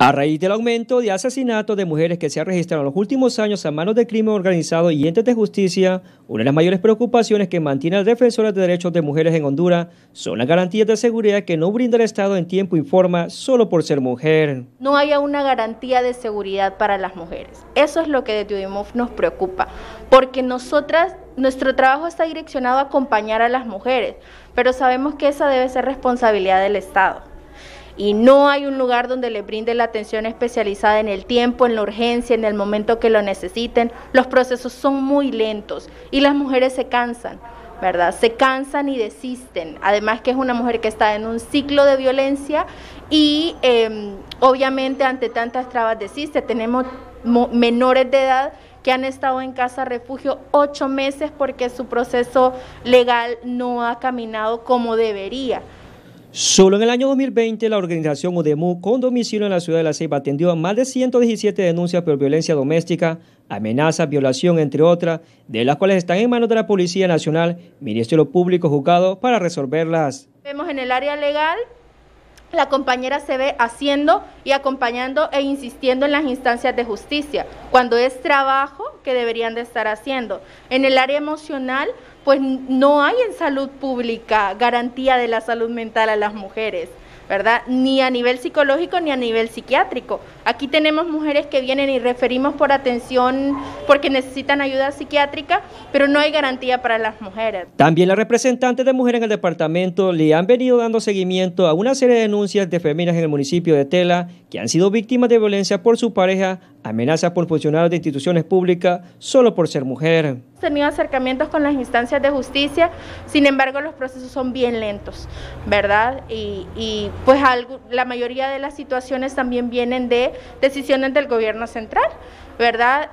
A raíz del aumento de asesinatos de mujeres que se ha registrado en los últimos años a manos del crimen organizado y entes de justicia, una de las mayores preocupaciones que mantiene las defensoras de derechos de mujeres en Honduras son las garantías de seguridad que no brinda el Estado en tiempo y forma solo por ser mujer. No haya una garantía de seguridad para las mujeres. Eso es lo que desde UDIMOF nos preocupa, porque nuestro trabajo está direccionado a acompañar a las mujeres, pero sabemos que esa debe ser responsabilidad del Estado. Y no hay un lugar donde le brinde la atención especializada en el tiempo, en la urgencia, en el momento que lo necesiten. Los procesos son muy lentos y las mujeres se cansan, ¿verdad? Se cansan y desisten. Además que es una mujer que está en un ciclo de violencia y obviamente ante tantas trabas desiste. Tenemos menores de edad que han estado en casa refugio 8 meses porque su proceso legal no ha caminado como debería. Solo en el año 2020, la organización UDEMU, con domicilio en la ciudad de La Ceiba, atendió a más de 117 denuncias por violencia doméstica, amenazas, violación, entre otras, de las cuales están en manos de la Policía Nacional, Ministerio Público, juzgado, para resolverlas. Vemos en el área legal, la compañera se ve haciendo y acompañando e insistiendo en las instancias de justicia, cuando es trabajo que deberían de estar haciendo. En el área emocional, pues no hay en salud pública garantía de la salud mental a las mujeres, ¿verdad? Ni a nivel psicológico ni a nivel psiquiátrico. Aquí tenemos mujeres que vienen y referimos por atención porque necesitan ayuda psiquiátrica, pero no hay garantía para las mujeres. También las representantes de mujeres en el departamento le han venido dando seguimiento a una serie de denuncias de féminas en el municipio de Tela que han sido víctimas de violencia por su pareja, amenazas por funcionarios de instituciones públicas solo por ser mujer. Hemos tenido acercamientos con las instancias de justicia, sin embargo los procesos son bien lentos, ¿verdad? Y pues la mayoría de las situaciones también vienen de decisiones del gobierno central, ¿verdad?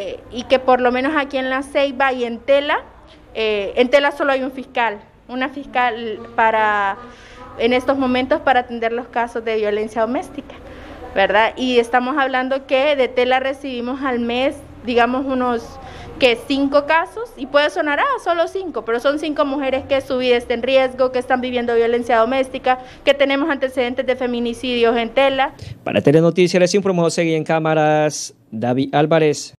Y que por lo menos aquí en La Ceiba y en Tela solo hay una fiscal en estos momentos para atender los casos de violencia doméstica, ¿verdad? Y estamos hablando que de Tela recibimos al mes, digamos, unos 5 casos, y puede sonar, solo 5, pero son 5 mujeres que su vida está en riesgo, que están viviendo violencia doméstica, que tenemos antecedentes de feminicidios en Tela. Para Telenoticias les informó, seguí en cámaras David Álvarez.